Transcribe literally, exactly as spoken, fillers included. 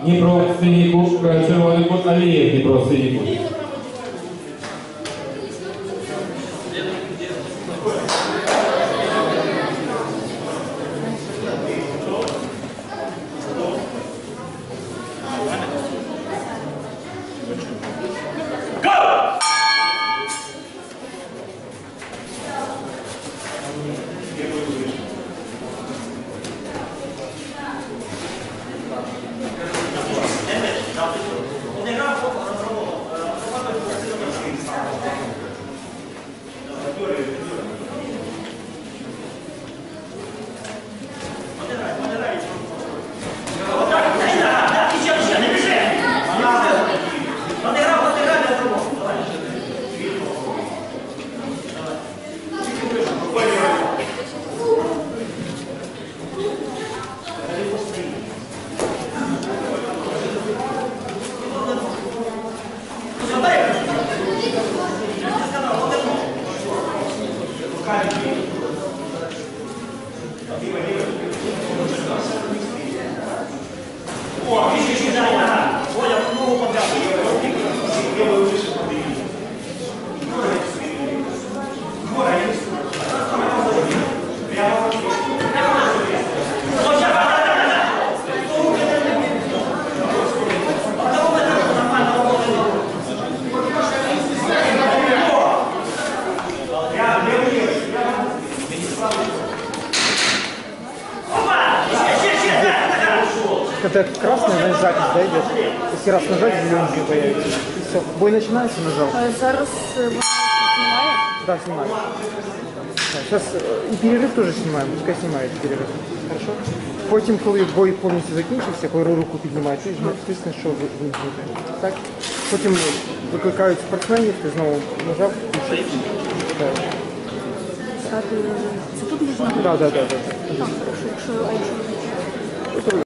Дніпро синій кут, червоний кут, Алієв, Дніпро синій кут. Это красная, значит, запись, да, идет? Если раз нажать, зелененький появится. Все, бой начинается, нажал. Зараз снимает? Да, снимаю. Сейчас и перерыв тоже снимаем, пускай снимает перерыв. Хорошо? Потім, коли бой повністю закінчився, коли руку піднімаєш, ти натисни, що вимкнути. Так? Потім викликають спортсменів, ти знову нажав і все. Це тут можна? Так, так, так. Так, хорошо, якщо...